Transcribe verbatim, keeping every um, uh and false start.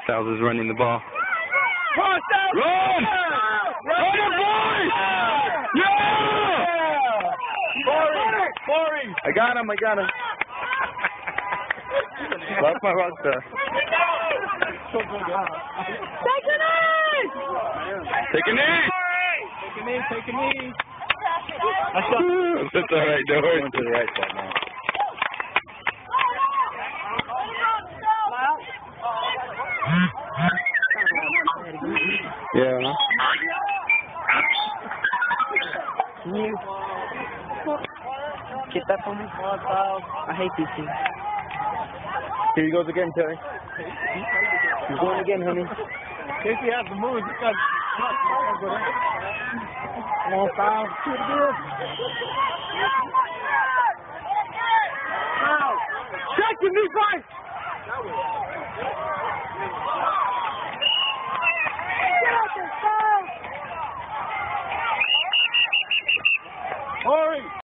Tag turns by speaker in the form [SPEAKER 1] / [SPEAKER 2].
[SPEAKER 1] Styles is running the ball.
[SPEAKER 2] Run!
[SPEAKER 1] Run! Run it, boys! Yeah!
[SPEAKER 2] Corey! Corey!
[SPEAKER 1] I got him, I got him. That's my rock star.
[SPEAKER 2] Take a knee!
[SPEAKER 1] Take a knee!
[SPEAKER 2] Take a knee, take a knee.
[SPEAKER 1] That's all right, don't worry. To the right side now. Yeah.
[SPEAKER 3] Can you get that for me? I hate these things.
[SPEAKER 1] Here he goes again, Terry. He's going again, honey.
[SPEAKER 2] Casey has to move. He's got
[SPEAKER 3] Come on, Styles. Do it again.
[SPEAKER 2] check the knee fight! Corey!